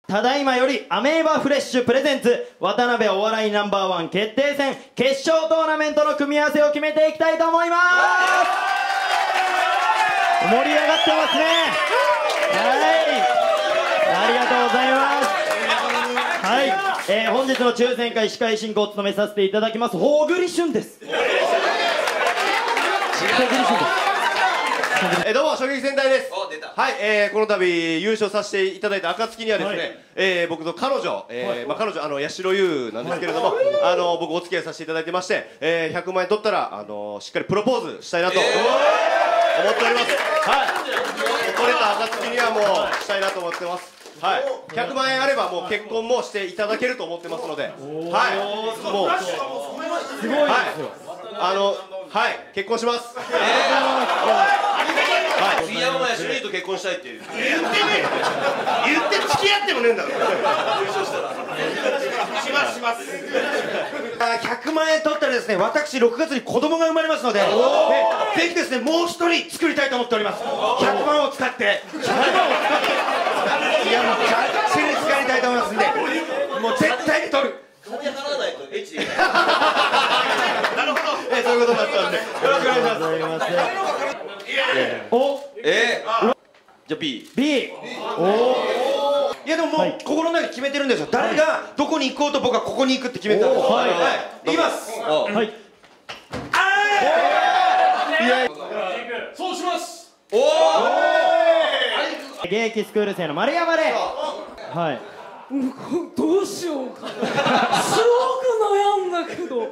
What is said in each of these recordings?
ただいまよりアメーバフレッシュプレゼンツ渡辺お笑いナンバーワン決定戦決勝トーナメントの組み合わせを決めていきたいと思います。盛り上がってますね。ありがとうございます。本日の抽選会司会進行を務めさせていただきますほうぐりしゅんです。 どうも衝撃戦隊です。はい、この度優勝させていただいた暁にはですね、僕と彼女、彼女八代優なんですけれども、僕お付き合いさせていただいてまして、100万円取ったらしっかりプロポーズしたいなと思っております。はい、取れた暁にはもうしたいなと思ってます。はい、100万円あればもう結婚もしていただけると思ってますので、はい、もうすごいですよ。はい、結婚します。 杉山もやしろいと結婚したいって言ってねえ。 言って付き合ってもねえんだろ。優勝したらします。100万円取ったらですね、私6月に子供が生まれますので、ぜひですねもう一人作りたいと思っております。100万を使って、いやもうがっちり使いたいと思いますんで、もう絶対に取る。 金払わないとエッチで。なるほど。そういうことになったんで、よろしくお願いします。 じゃあ B。 いやでももう心の中で決めてるんですよ。誰がどこに行こうと僕はここに行くって決めたんです。はい。行きます。はい。 そうします。 現役スクール生の丸山礼。はい。 どうしようかな。すごく悩んだけど、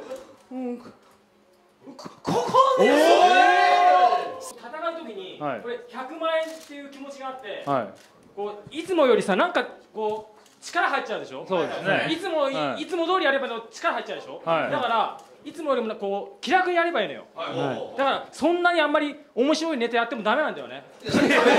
ここです。戦う時にこれ100万円っていう気持ちがあって、こういつもよりさなんかこう力入っちゃうでしょ。そうですね。いつも通りやれば力入っちゃうでしょ。だからいつもよりもこう気楽にやればいいのよ。だからそんなにあんまり面白いネタやってもダメなんだよね。何言ってんの。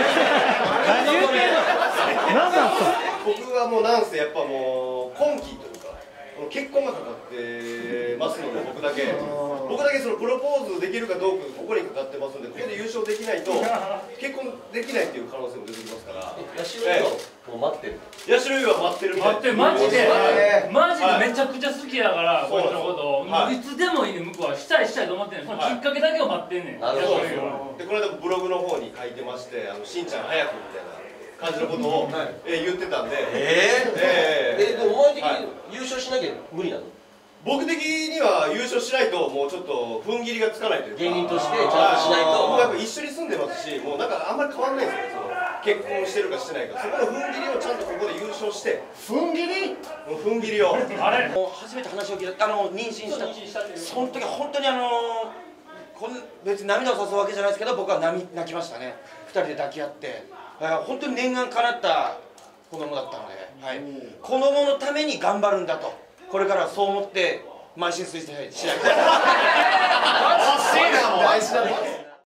何なんすか。僕はもうなんせやっぱもう今期というか結婚がかかってますので、僕だけそのプロポーズできるかどうかここにかかってますので、ここで優勝できないと結婚できないっていう可能性も出てきますから。 八代優はもう待ってる。 八代優は待ってるみたいです。 マジでめちゃくちゃ好きだからこいつのことをいつでもいい。向こうはしたいと思ってんねん。そのきっかけだけを待ってんねん。 なるほど。でこの間ブログの方に書いてまして、しんちゃん早くみたいな感じのことを言ってたんで。 でもお前的に優勝しなきゃ無理なの？ 僕的には優勝しないともうちょっと踏ん切りがつかないというか、 芸人としてちゃんとしないと。 もうやっぱ一緒に住んでますし、もうなんかあんまり変わんないんですよね。結婚してるかしてないか、そこの踏ん切りをちゃんとここで優勝して。踏ん切り？踏ん切りを。 あれ？初めて話を聞いた妊娠したその時は本当に別に涙をさすわけじゃないですけど、僕は泣きましたね。2人で抱き合って、本当に念願かなった子供だったので、子供のために頑張るんだと、これからはそう思って邁進してしないと。